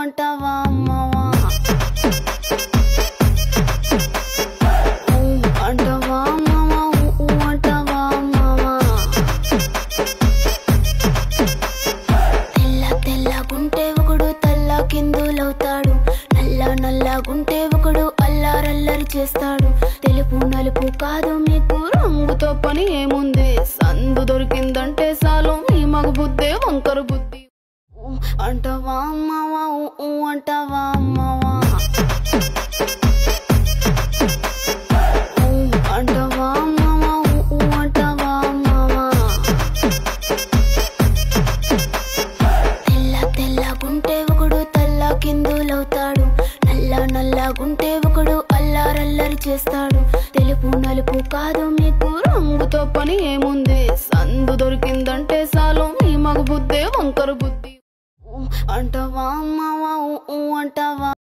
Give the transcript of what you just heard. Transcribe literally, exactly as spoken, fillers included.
అంటావా అమ్మవా అంటావా అమ్మవా అంటావా అమ్మవా తెల్ల తెల్లగుంటే ఒకడు తల్ల కిందులవుతాడు నల్ల నల్లగుంటే ఒకడు అల్లారల్లరి చేస్తాడు తెలుపు నలుపు కాదు మీకు రంగుతో పని ఏముంది సందు దొరికిందంటే చాలు మీ మగ బుద్ధే వంకర బుద్ధి అంటావా అమ్మవా అంటావా అమ్మవా అంటావా అమ్మవా అంటావా అమ్మవా తెల్ల తెల్లగుంటే ఒకడు తల్ల కిందులవుతాడు నల్ల నల్లగుంటే ఒకడు అల్లారల్లరి చేస్తాడు తెలుపు నలుపు కాదు మీకు రంగుతో పని ఏముంది సందు దొరికిందంటే చాలు మీ మగ బుద్ధే వంకర బుద్ధి అంటావా అమ్మ